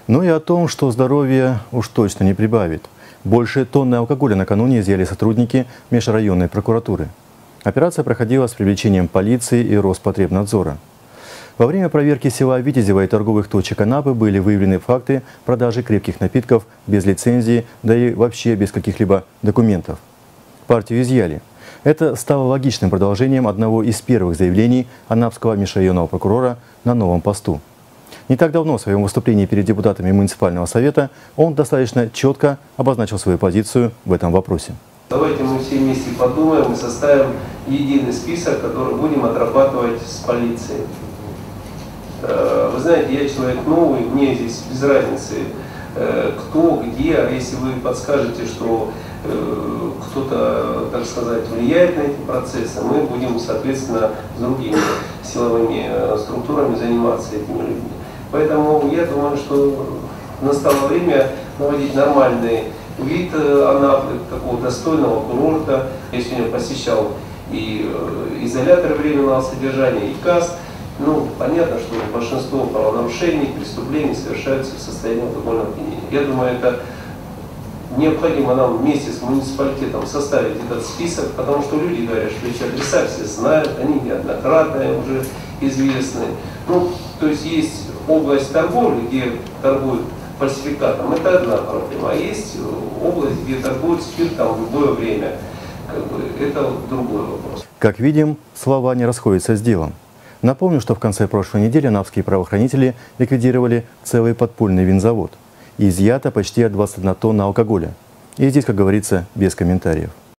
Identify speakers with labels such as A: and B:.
A: Но и о том, что здоровье уж точно не прибавит. Больше тонны алкоголя накануне изъяли сотрудники межрайонной прокуратуры. Операция проходила с привлечением полиции и Роспотребнадзора. Во время проверки села Витязева и торговых точек Анапы были выявлены факты продажи крепких напитков без лицензии, да и вообще без каких-либо документов. Партию изъяли. Это стало логичным продолжением одного из первых заявлений анапского межрайонного прокурора на новом посту. Не так давно в своем выступлении перед депутатами муниципального совета он достаточно четко обозначил свою позицию в этом вопросе.
B: Давайте мы все вместе подумаем и составим единый список, который будем отрабатывать с полицией. Вы знаете, я человек новый, мне здесь без разницы, кто, где, а если вы подскажете, что кто-то, так сказать, влияет на эти процессы, мы будем, соответственно, с другими силовыми структурами заниматься этими людьми. Поэтому я думаю, что настало время наводить нормальный вид Анапы, такого достойного курорта. Я сегодня посещал и изолятор временного содержания, и КАС. Ну, понятно, что большинство правонарушений, преступлений совершаются в состоянии алкогольного опьянения. Я думаю, это необходимо нам вместе с муниципалитетом составить этот список, потому что люди говорят, что эти адреса все знают, они неоднократно уже известны. Ну, то есть есть область торговли, где торгуют фальсификатом, это одна проблема, а есть область, где торгуют спиртом в любое время. Это другой вопрос.
A: Как видим, слова не расходятся с делом. Напомню, что в конце прошлой недели анапские правоохранители ликвидировали целый подпольный винзавод. Изъято почти 21 тонна алкоголя. И здесь, как говорится, без комментариев.